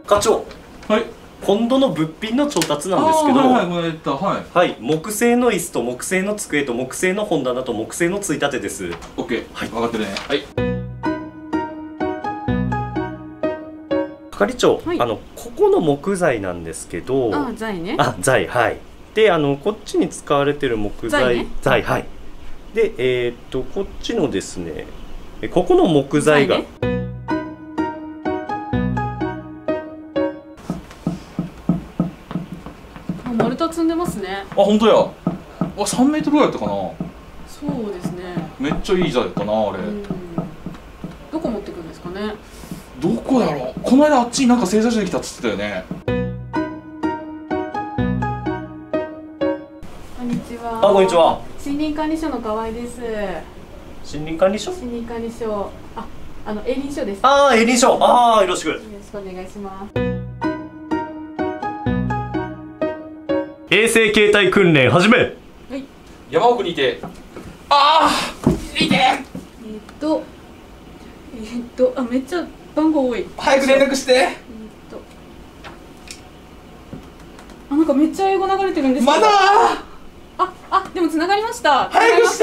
課長、 はい。 今度の物品の調達なんですけど、 はいはい、 はい、木製の椅子と木製の机と木製の本棚と木製のついたてです。 オッケー。 はい、 分かってるね。はい。 係長、 はい、 ここの木材なんですけど、 あ、材ね。 あ、材、はい。で、こっちに使われてる木材、 材ね、 材、はい。で、こっちのですね、ここの木材が、 丸太積んでますね。 あ、本当や。3メートルぐらいやったかな。 そうですね。 めっちゃいい材やったな、あれ。 どこ持ってくんですかね。 どこやろう。この間あっちになんか製材所できたっつってたよね。 こんにちは。 あ、こんにちは。 森林管理所の河合です。 森林管理所？ 森林管理所。営林所です。 ああ、営林所。ああ、よろしく。 よろしくお願いします。 衛生形態訓練始め。はい。 山奥にいて。ああ、いて。 めっちゃ番号多い。 早く連絡して。 なんかめっちゃ英語流れてるんですけど。 まだ。 でも繋がりました。 早くして。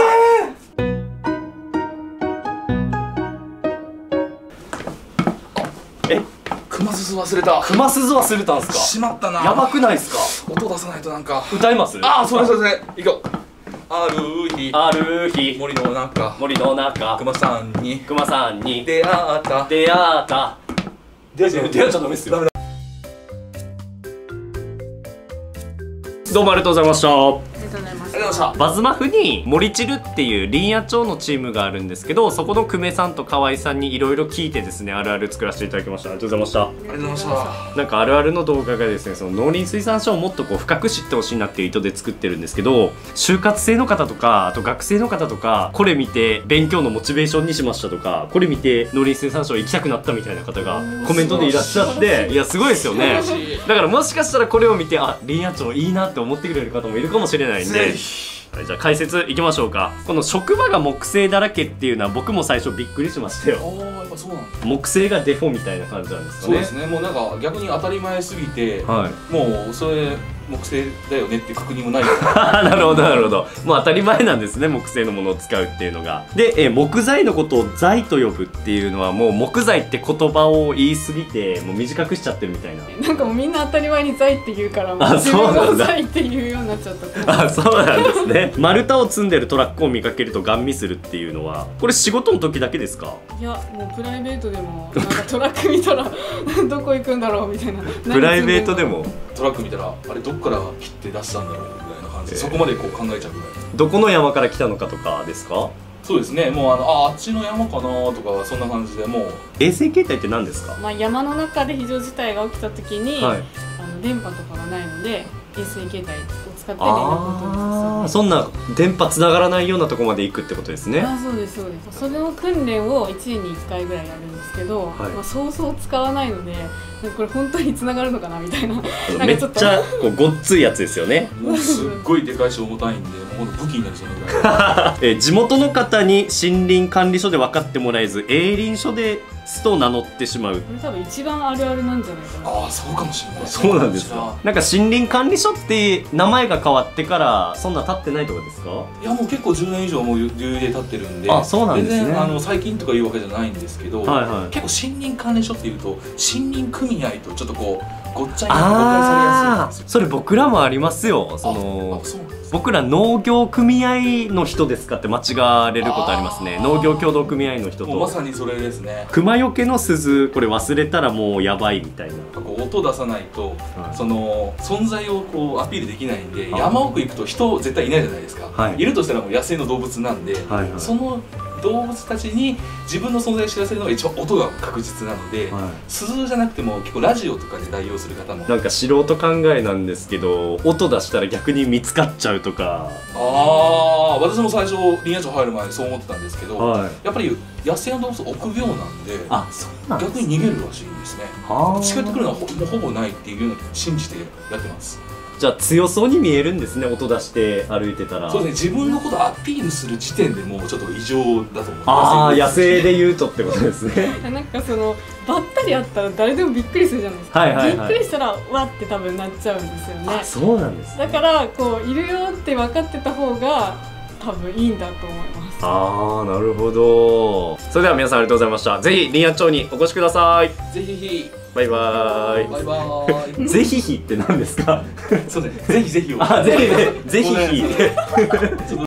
熊鈴忘れた。 熊鈴忘れたんすか？ しまったな。 やばくないですか？ 音出さないとなんか。 歌います？ ああ、それ。いこう。ある日森の中熊さんに出会った出会っちゃダメですよ。どうもありがとうございました。 ありがとうございます。 バズマフに森チルっていう林野町のチームがあるんですけど、そこの久米さんと河合さんにいろいろ聞いてですね、あるある作らせていただきました。ありがとうございました。 ありがとうございました。 なんかあるあるの動画がですね、その農林水産省をもっとこう深く知ってほしいなっていう意図で作ってるんですけど、就活生の方とか、あと学生の方とか、これ見て勉強のモチベーションにしましたとか、これ見て農林水産省行きたくなったみたいな方がコメントでいらっしゃって、いやすごいですよね。だからもしかしたらこれを見て、あ、林野町いいなって思ってくれる方もいるかもしれないんで。はい、じゃあ解説いきましょうか。この職場が木製だらけっていうのは僕も最初びっくりしましたよ。 やっぱそうなんだ。 木製がデフォみたいな感じなんですかね。 そうですね。もうなんか逆に当たり前すぎて、もうそれ木製だよねっていう確認もない。 なるほどなるほど。もう当たり前なんですね、木製のものを使うっていうのが。で、木材のことを材と呼ぶっていうのは、もう木材って言葉を言い過ぎてもう短くしちゃってるみたいな。 なんかもうみんな当たり前に材って言うから、もう自分も材って言うようになっちゃった。 あ、そうなんですね。丸太を積んでるトラックを見かけるとガン見するっていうのは、これ仕事の時だけですか？ いや、もうプライベートでもなんかトラック見たらどこ行くんだろうみたいな。 プライベートでもトラック見たらあれどっから切って出したんだろうぐらいな感じで、そこまでこう考えちゃうぐらい。 どこの山から来たのかとかですか？ そうですね。もうあっちの山かなとかそんな感じで。もう衛生形態って何ですか？ 山の中で非常事態が起きた時に、 はい、 電波とかがないので衛星形態を使って連絡を取るんですよ。 そんな電波つながらないようなところまで行くってことですね。 そうですそうです。それの訓練を1年に1回ぐらいやるんですけど、そうそう使わないので、これ本当につながるのかなみたいな。 めっちゃこうごっついやつですよね。 もうすっごいでかいし重たいんで、もう武器になりそうなぐらい。 地元の方に森林管理所で分かってもらえず、営林所ですと名乗ってしまう。これ多分一番あるあるなんじゃないかな。 そうかもしれない。 そうなんですか。なんか森林管理所って名前が変わってからそんな経ってないとかですか？ いやもう結構10年以上もう余裕で経ってるんで。 そうなんですね。 全然最近とかいうわけじゃないんですけど、結構森林管理所っていうと森林組合とちょっとこうごっちゃに誤解されやすいんですよ。 それ僕らもありますよ。僕ら農業組合の人ですかって間違われることありますね。農業協同組合の人と。 まさにそれですね。 熊よけの鈴これ忘れたらもうやばいみたいな。 音出さないと、その存在をこうアピールできないんで、山奥行くと人絶対いないじゃないですか。いるとしたらもう野生の動物なんで、その動物たちに自分の存在を知らせるのが一番音が確実なので、鈴じゃなくても結構ラジオとかで代用する方も。なんか素人考えなんですけど、音出したら逆に見つかっちゃうとか。 私も最初林野庁入る前にそう思ってたんですけど、やっぱり野生の動物臆病なんで、逆に逃げるらしいんですね。近寄ってくるのはほぼないっていうのを信じてやってます。 じゃあ強そうに見えるんですね、音出して歩いてたら。 そうですね、自分のことをアピールする時点でもうちょっと異常だと思います。 ああ、野生で言うとってことですね。 なんかそのばったり会ったら誰でもびっくりするじゃないですか。 はいはいはい、 びっくりしたらわって多分なっちゃうんですよね。 あ、そうなんです、ね、 だからこういるよって分かってた方が多分いいんだと思います。 ああ、なるほど。それでは皆さんありがとうございました。ぜひ林野町にお越しください。 ぜひぜひ。 バイバーイ。 バイバーイ。 ぜひひって何ですか？ そうね、ぜひぜひを。 あ、ぜひぜひひ。